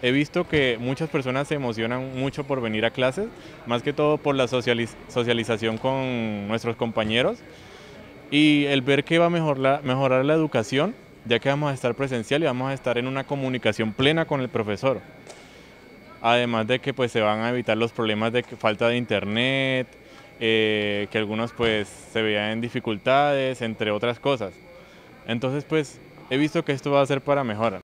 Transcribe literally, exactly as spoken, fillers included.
he visto que muchas personas se emocionan mucho por venir a clases, más que todo por la socializ- socialización con nuestros compañeros y el ver que va a mejorar la, mejorar la educación, ya que vamos a estar presencial y vamos a estar en una comunicación plena con el profesor. Además de que pues se van a evitar los problemas de que falta de internet, eh, que algunos pues se vean en dificultades, entre otras cosas. Entonces pues he visto que esto va a ser para mejora.